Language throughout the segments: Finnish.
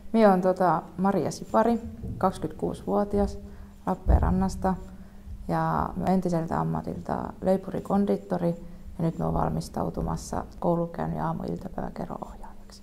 Minä olen Maria Sipari, 26-vuotias Lappeenrannasta ja entiseltä ammatilta leipuri-kondiittori ja nyt olen valmistautumassa koulukäynnin aamu- ja iltapäiväkerho-ohjaajaksi.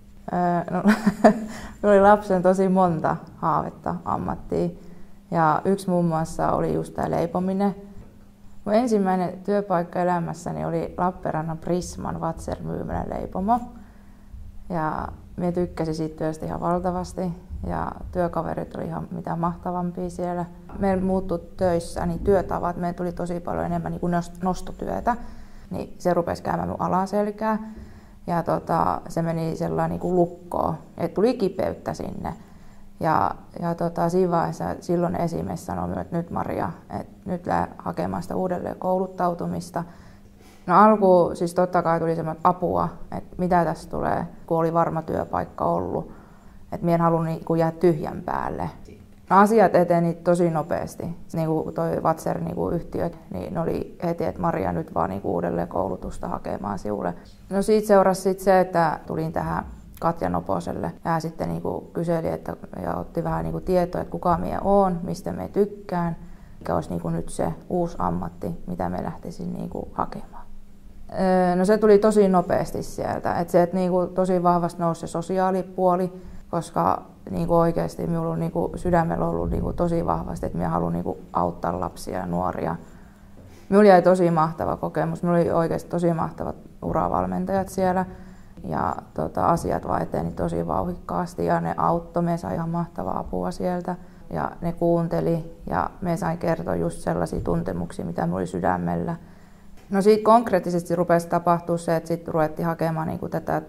Minulla oli lapsen tosi monta haavetta ammattia ja yksi muun muassa oli just tämä leipominen. Mun ensimmäinen työpaikka elämässäni oli Lappeenrannan Prisman Fazer-myymälän leipomo. Ja minä tykkäsin siitä työstä ihan valtavasti ja työkaverit oli ihan mitä mahtavampia siellä. Meillä muuttui töissä niin työtavat, meillä tuli tosi paljon enemmän niin kuin nostotyötä, niin se rupesi käymään mun alaselkää ja se meni sellainen niin kuin lukkoon, että tuli kipeyttä sinne. Ja siinä vaiheessa silloin esimies sanoi, että nyt Maria, että nyt lähde hakemaan sitä uudelleen kouluttautumista. No alkuun siis totta kai tuli semmoinen apua, että mitä tässä tulee, kun oli varma työpaikka ollut. Että minä en halunnut jäädä tyhjän päälle. No asiat eteni tosi nopeasti. Niin kuin toi Fazer-yhtiö, niin ne oli heti, että Maria nyt vaan uudelleen koulutusta hakemaan sinulle. No siitä seurasi se, että tulin tähän Katja Noposelle ja sitten kyseli ja otti vähän tietoa, että kuka minä olen, mistä minä tykkään, mikä olisi nyt se uusi ammatti, mitä me lähtisin hakemaan. No se tuli tosi nopeasti sieltä, että tosi vahvasti nousi se sosiaalipuoli, koska oikeasti minulla on sydämellä ollut tosi vahvasti, että minä haluan auttaa lapsia ja nuoria. Minulla jäi tosi mahtava kokemus, minulla oli oikeasti tosi mahtavat uravalmentajat siellä. Ja asiat vaan eteni tosi vauhdikkaasti ja ne auttoi, me sai ihan mahtavaa apua sieltä ja ne kuunteli ja me sain kertoa just sellaisia tuntemuksia, mitä minulla oli sydämellä. No siitä konkreettisesti rupesi tapahtua se, että sitten ruvettiin hakemaan tätä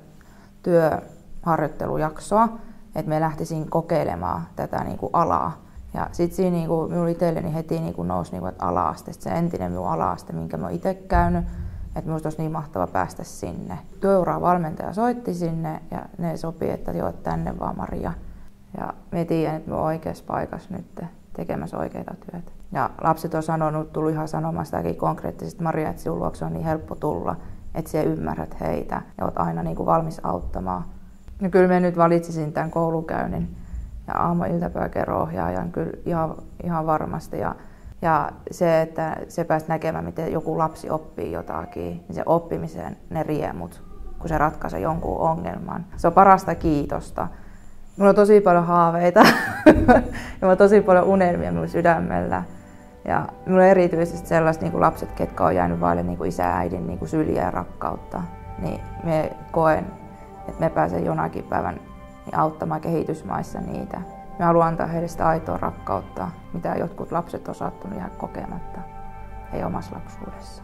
työharjoittelujaksoa, että me lähtisin kokeilemaan tätä alaa. Ja sitten siinä minulla itselleni heti nousi ala-aste, se entinen minun ala-aste, minkä mä itse käynyt. Että minusta olisi niin mahtava päästä sinne. Työuravalmentaja soitti sinne ja ne sopi, että joo, tänne vaan Maria. Ja me tiedän, että me olen oikeassa paikassa nyt tekemässä oikeita työtä. Ja lapset on sanonut, tullut ihan sanomaan sitäkin konkreettisesti, Maria, että sinun luokse on niin helppo tulla, että sinä ymmärrät heitä ja olet aina valmis auttamaan. No kyllä me nyt valitsisin tämän koulukäynnin ja aamu- ja iltapäiväkerho-ohjaajan kyllä ihan varmasti. Ja se, että se pääsi näkemään, miten joku lapsi oppii jotakin, niin se oppimisen ne riemut, kun se ratkaisee jonkun ongelman. Se on parasta kiitosta. Minulla on tosi paljon haaveita ja minulla on tosi paljon unelmia minun sydämellä. Ja minulla on erityisesti sellaiset lapset, ketkä on jäänyt vaille isä ja äidin syliä ja rakkautta. Niin me koen, että me pääsen jonakin päivän auttamaan kehitysmaissa niitä. Mä haluan antaa heille sitä aitoa rakkautta, mitä jotkut lapset on saattanut jäädä kokematta, ei omassa lapsuudessaan.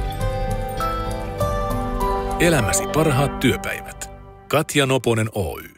Elämäsi parhaat työpäivät. Katja Noponen Oy.